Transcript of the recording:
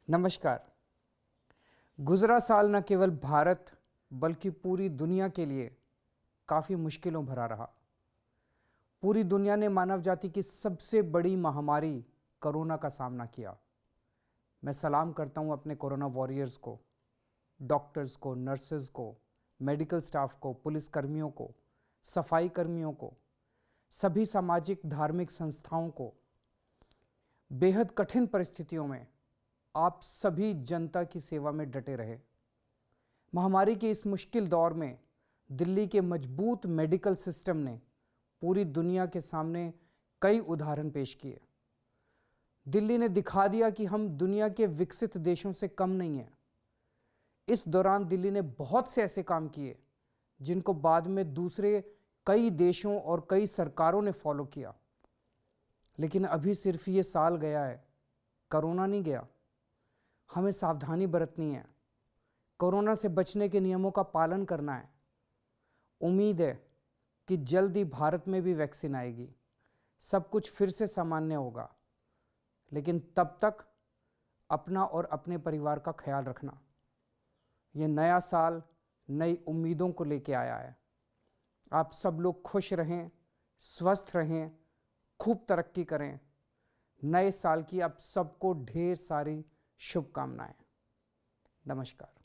नमस्कार। गुजरा साल न केवल भारत बल्कि पूरी दुनिया के लिए काफ़ी मुश्किलों भरा रहा। पूरी दुनिया ने मानव जाति की सबसे बड़ी महामारी कोरोना का सामना किया। मैं सलाम करता हूं अपने कोरोना वॉरियर्स को, डॉक्टर्स को, नर्सेज को, मेडिकल स्टाफ को, पुलिस कर्मियों को, सफाई कर्मियों को, सभी सामाजिक धार्मिक संस्थाओं को। बेहद कठिन परिस्थितियों में आप सभी जनता की सेवा में डटे रहे। महामारी के इस मुश्किल दौर में दिल्ली के मजबूत मेडिकल सिस्टम ने पूरी दुनिया के सामने कई उदाहरण पेश किए। दिल्ली ने दिखा दिया कि हम दुनिया के विकसित देशों से कम नहीं हैं। इस दौरान दिल्ली ने बहुत से ऐसे काम किए जिनको बाद में दूसरे कई देशों और कई सरकारों ने फॉलो किया। लेकिन अभी सिर्फ ये साल गया है, कोरोना नहीं गया। हमें सावधानी बरतनी है, कोरोना से बचने के नियमों का पालन करना है। उम्मीद है कि जल्द ही भारत में भी वैक्सीन आएगी, सब कुछ फिर से सामान्य होगा। लेकिन तब तक अपना और अपने परिवार का ख्याल रखना। ये नया साल नई उम्मीदों को लेके आया है। आप सब लोग खुश रहें, स्वस्थ रहें, खूब तरक्की करें। नए साल की आप सबको ढेर सारी शुभकामनाएं। नमस्कार।